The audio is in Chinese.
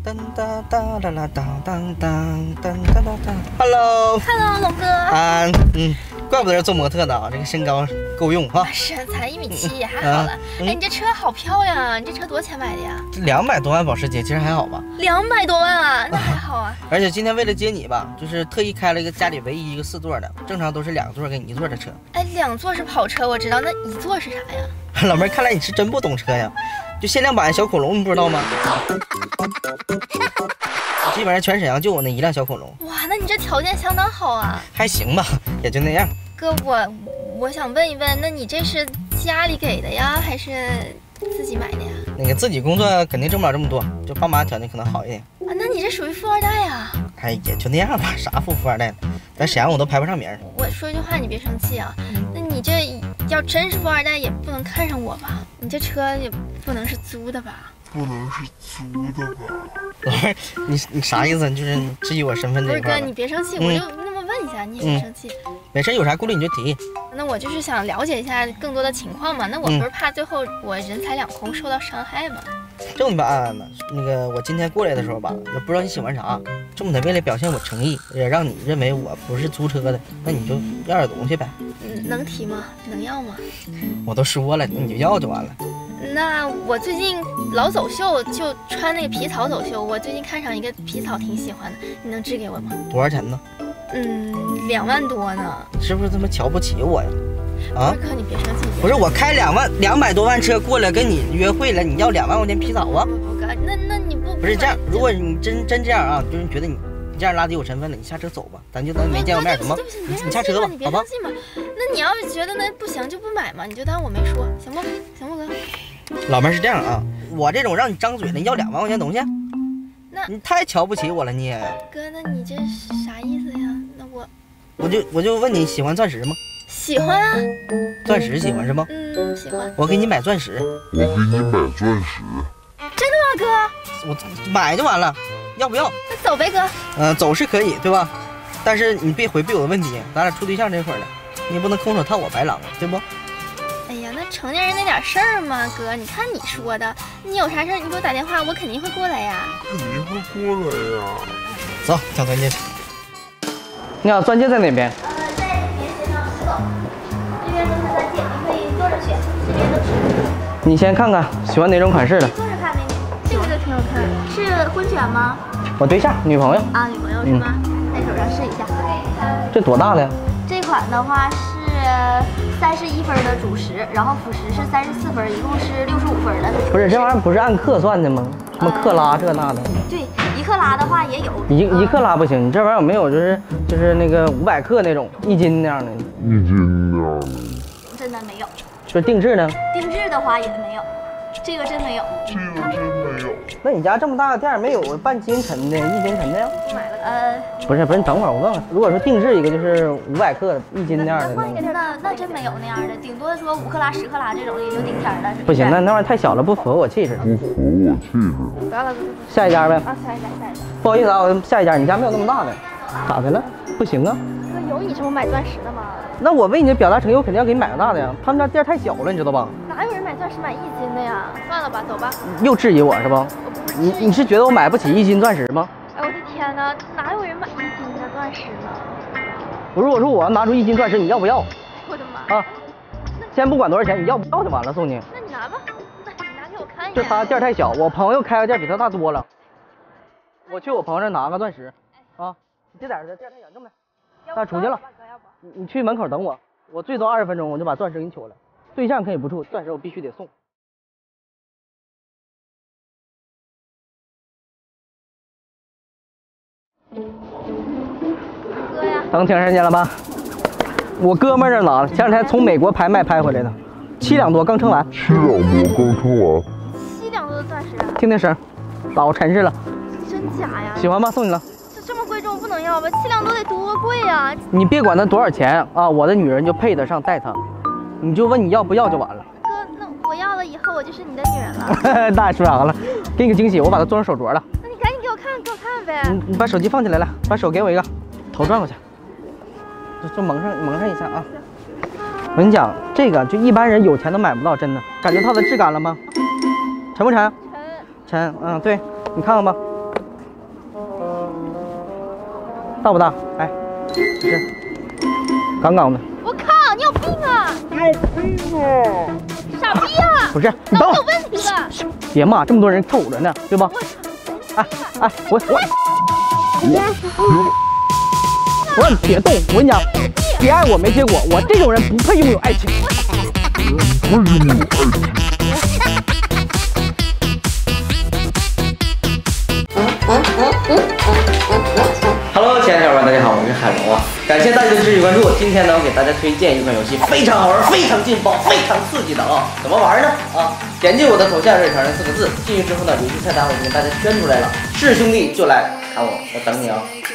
当当当当当当当当当当当。Hello， 龙哥。 怪不得是做模特的啊，这个身高够用哈。 身材1.7米也还好了。哎，你这车好漂亮啊！你这车多少钱买的呀 ？200多万保时捷，其实还好吧 ？200多万啊，那还好啊。 而且今天为了接你吧，就是特意开了一个家里唯一一个4座的，正常都是2座跟1座的车。 哎，2座是跑车，我知道，那1座是啥呀？ 老妹儿，看来你是真不懂车呀。就限量版小恐龙，你不知道吗？基本上全沈阳就我那一辆小恐龙。 哇，那你这条件相当好啊。 还行吧，也就那样。 哥，我想问一问，那你这是家里给的呀，还是自己买的呀？ 那个自己工作肯定挣不了这么多，就爸妈条件可能好一点。 啊，那你这属于富二代呀？ 哎，也就那样吧，啥富二代，在沈阳我都排不上名。 我说一句话，你别生气啊。那你这要真是富二代，也不能看上我吧？你这车也不能是租的吧？ 不能是租的吧？老妹儿，你啥意思？就是质疑我身份这一块？ 不是哥，你别生气，我就那么问一下，你也别生气。 没事，有啥顾虑你就提。 那我就是想了解一下更多的情况嘛。那我不是怕最后我人财两空，受到伤害吗？ 这你吧，安安的。那个我今天过来的时候吧，也不知道你喜欢啥，这么的为了表现我诚意，也让你认为我不是租车的，那你就要点东西呗。 能提吗？能要吗？ 我都说了，你就要就完了。 那我最近老走秀，就穿那个皮草走秀，我最近看上一个皮草挺喜欢的，你能织给我吗？ 多少钱呢 ？2万多呢。 你是不是他妈瞧不起我呀？啊， 哥，你别生气。 不是我开200多万车过来跟你约会了，你要2万块钱皮草啊？ 不哥，那你不是这样，如果你真这样啊，就是觉得你这样拉低我身份了，你下车走吧，咱没见过面什么？你下车吧， 好吧？那你要是觉得那不行就不买嘛，你就当我没说，行不？行不哥？ 老妹儿是这样啊，我这种让你张嘴的，你要2万块钱东西， 那你太瞧不起我了你。 哥，那你这是啥意思呀？那我就问你喜欢钻石吗？ 喜欢啊。 钻石喜欢是吗？ 喜欢。 我给你买钻石。 真的吗， 哥？ 我买就完了，要不要？ 那走呗，哥。 走是可以，对吧？但是你别回避我的问题，咱俩处对象这会儿了，你也不能空手套我白狼，对不？ 哎呀，那成年人那点事儿嘛，哥，你看你说的，你有啥事儿你给我打电话，我肯定会过来呀。 肯定会过来呀。 走，抢钻戒去。你好，钻戒在哪边？ 在连鞋上10走，这边都是钻戒，你可以坐着选，这边都是。 你先看看喜欢哪种款式的。 坐着看美女，这个就挺好看，是婚选吗？ 我对象，女朋友。 啊，女朋友是吗？在手上试一下。 这多大的呀？ 这款的话是31分的主食，然后辅食是34分，一共是65分的。 不是，这玩意儿不是按克算的吗？什么克拉这那的？ 对，1克拉的话也有。 一克拉不行，你这玩意儿有没有就是那个500克那种1斤那样的？ 1斤那样的。 真的没有。 就是定制的？ 定制的话也没有，这个真没有。 这个真没有。 那你家这么大的店没有半斤沉的、1斤沉的呀？ 买了。 不是，你等会儿我问问，如果说定制一个就是500克1斤那样的， 那真没有那样的，顶多说5克拉、10克拉这种也就顶天了。 不行，那玩意儿太小了，不符合我气质。 不符合我气质。 不要了， 下一家呗。 啊，下一家。 不好意思啊，我下一家，你家没有那么大的。咋的了？不行啊。 哥，有你这么买钻石的吗？ 那我为你表达诚意，我肯定要给你买个大的呀。他们家店太小了，你知道吧？ 哪有人买钻石买1斤的呀？算了吧，走吧。 又质疑我是吧？你是觉得我买不起1斤钻石吗？ 哎，我的天哪，哪有人买1斤的钻石呢？ 如果说我要拿出1斤钻石，你要不要？ 我的妈！ 啊，先不管多少钱，你要不要就完了，送你。 那你拿吧，那你拿给我看一下。 就他店太小，我朋友开个店比他大多了。我去我朋友那拿个钻石，啊，你别在这店太小，这么的。那出去了，你去门口等我，我最多20分钟我就把钻石给你取来。对象可以不处，钻石我必须得送。 哥呀， 等挺时间了吧？我哥们儿这拿的，前两天从美国拍卖拍回来的，7两多刚称完。 7两多刚称完。 7两多的钻石啊！ 听听声，老沉实了。 真假呀？ 喜欢吗？送你了。 这么贵重不能要吧？7两多得多贵呀！ 你别管它多少钱啊，我的女人就配得上带它，你就问你要不要就完了。 哥，那我要了以后我就是你的女人了。 那说啥了？给你个惊喜，我把它做成手镯了。 那你赶紧给我看呗。 你把手机放起来了，把手给我一个，头转过去，就蒙上一下啊。我跟你讲，这个就一般人有钱都买不到，真的。感觉它的质感了吗？沉不沉？沉。嗯，对，你看看吧， 大不大？哎，是，杠杠的。 我靠，你有病啊！傻逼啊！ 不是，你等会有儿， 问题吧？ 别骂，这么多人瞅着呢，对吧？哎，我说你别动，我跟你讲，别爱我没结果，我这种人不配拥有爱情。Hello， 亲爱的小伙伴，大家好，我是海龙啊！感谢大家的持续关注。今天呢，我给大家推荐一款游戏，非常好玩，非常劲爆，非常刺激的啊！怎么玩呢？点击我的头像这条那4个字，进去之后呢，游戏菜单我已经给大家圈出来了，是兄弟就来砍我，我等你啊！